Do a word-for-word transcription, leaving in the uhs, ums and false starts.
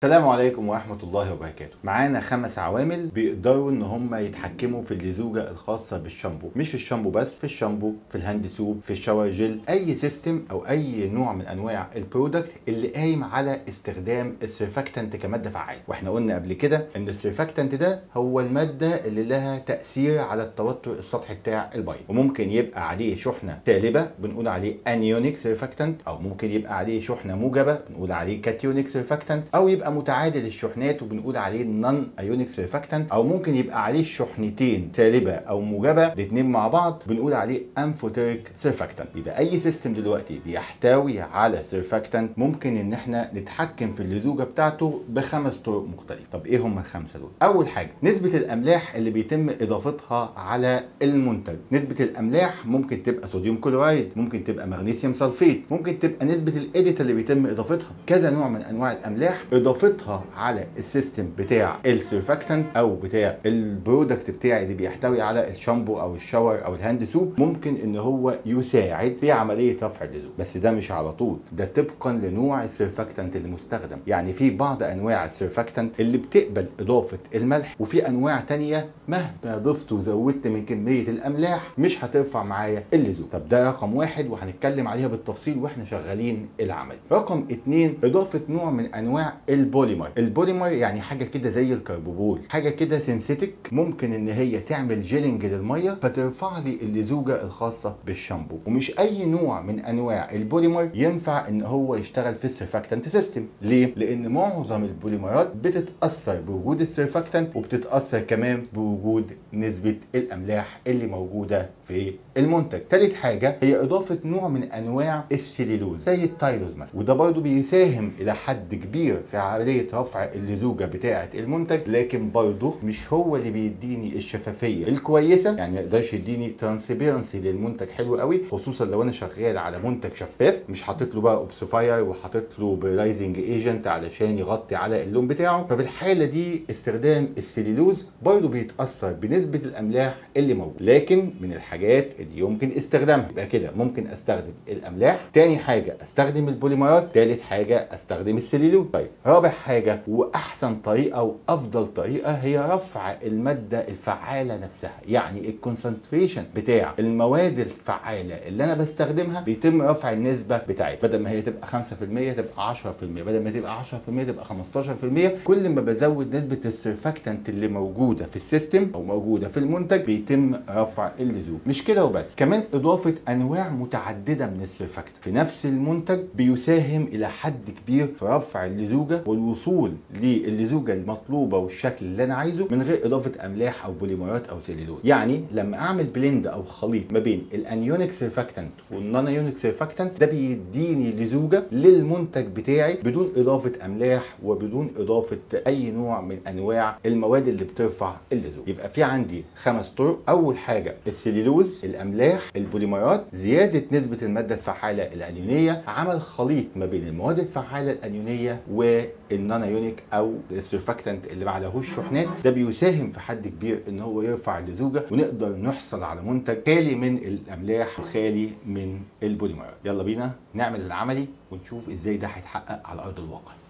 السلام عليكم ورحمة الله وبركاته. معانا خمس عوامل بيقدروا ان هم يتحكموا في اللزوجة الخاصة بالشامبو، مش في الشامبو بس، في الشامبو، في الهاند سوب، في الشاور جيل، اي سيستم او اي نوع من انواع البرودكت اللي قايم على استخدام السيرفاكتنت كمادة فعالة. واحنا قلنا قبل كده ان السيرفاكتنت ده هو المادة اللي لها تأثير على التوتر السطحي بتاع البيض، وممكن يبقى عليه شحنة سالبة بنقول عليه انيونيك سيرفاكتنت، او ممكن يبقى عليه شحنة موجبة بنقول عليه كاتيونيك سيرفاكتنت، او يبقى متعادل الشحنات وبنقول عليه نون ايونيك سيرفاكتنت، او ممكن يبقى عليه شحنتين سالبه او موجبه الاثنين مع بعض بنقول عليه امفوتيريك سيرفاكتنت. يبقى اي سيستم دلوقتي بيحتوي على سيرفاكتنت ممكن ان احنا نتحكم في اللزوجه بتاعته بخمس طرق مختلفه. طب ايه هم الخمسه دول؟ اول حاجه نسبه الاملاح اللي بيتم اضافتها على المنتج. نسبه الاملاح ممكن تبقى صوديوم كلورايد، ممكن تبقى مغنيسيوم سلفيت، ممكن تبقى نسبه الاديت اللي بيتم اضافتها. كذا نوع من انواع الاملاح اضافتها على السيستم بتاع السيرفاكتنت او بتاع البرودكت بتاعي اللي بيحتوي على الشامبو او الشاور او الهاند سوب ممكن ان هو يساعد في عمليه رفع اللزوج، بس ده مش على طول، ده طبقا لنوع السيرفاكتنت اللي مستخدم. يعني في بعض انواع السيرفاكتنت اللي بتقبل اضافه الملح، وفي انواع تانية مهما ضفت وزودت من كميه الاملاح مش هترفع معايا اللزوج. طب ده رقم واحد وهنتكلم عليها بالتفصيل واحنا شغالين العمل. رقم اتنين اضافه نوع من انواع البوليمر. البوليمر يعني حاجه كده زي الكربوبول، حاجه كده سينثيتك، ممكن ان هي تعمل جيلنج للميه فترفع لي اللزوجه الخاصه بالشامبو. ومش اي نوع من انواع البوليمر ينفع ان هو يشتغل في السيرفاكتنت سيستم. ليه؟ لان معظم البوليمرات بتتاثر بوجود السيرفاكتنت وبتتاثر كمان بوجود نسبه الاملاح اللي موجوده في المنتج. ثالث حاجه هي اضافه نوع من انواع السليلوز زي التايلوز مثلا، وده برضو بيساهم الى حد كبير في عمليه رفع اللزوجه بتاعه المنتج، لكن برضه مش هو اللي بيديني الشفافيه الكويسه. يعني ما يقدرش يديني ترانسبيرنسي للمنتج حلو قوي، خصوصا لو انا شغال على منتج شفاف مش حاطط له بقى اوبسيفاير وحاطط له برايزنج ايجنت علشان يغطي على اللون بتاعه. ففي الحاله دي استخدام السليلوز برضه بيتاثر بنسبه الاملاح اللي موجود، لكن من الحاجات اللي يمكن استخدامها. يبقى كده ممكن استخدم الاملاح، تاني حاجه استخدم البوليمرات، تالت حاجه استخدم السليلوز. طيب رابع حاجه واحسن طريقه وافضل طريقه هي رفع الماده الفعاله نفسها. يعني الكونسنتريشن بتاع المواد الفعاله اللي انا بستخدمها بيتم رفع النسبه بتاعتها، بدل ما هي تبقى خمسة في المية تبقى عشرة في المية، بدل ما تبقى عشرة في المية تبقى خمستاشر في المية. كل ما بزود نسبه السيرفاكتنت اللي موجوده في السيستم او موجوده في المنتج بيتم رفع اللزوج. مش كده وبس، كمان اضافه انواع متعدده من السيرفاكتنت في نفس المنتج بيساهم الى حد كبير في رفع اللزوجه والوصول للزوجه المطلوبه والشكل اللي انا عايزه من غير اضافه املاح او بوليمرات او سيلولوز. يعني لما اعمل بلند او خليط ما بين الانيونيك سيرفاكتنت والنون ايونيك سيرفاكتنت ده بيديني لزوجه للمنتج بتاعي بدون اضافه املاح وبدون اضافه اي نوع من انواع المواد اللي بترفع اللزوجه. يبقى في عندي خمس طرق. اول حاجه السيلولوز، الاملاح، البوليمرات، زياده نسبه الماده الفعاله الانيونيه، عمل خليط ما بين المواد الفعاله الانيونيه والنون ايونيك او السيرفاكتنت اللي ما عليهوش شحنات. ده بيساهم في حد كبير ان هو يرفع اللزوجه ونقدر نحصل على منتج خالي من الاملاح وخالي من البوليمرات. يلا بينا نعمل العملي ونشوف ازاي ده هيتحقق على ارض الواقع.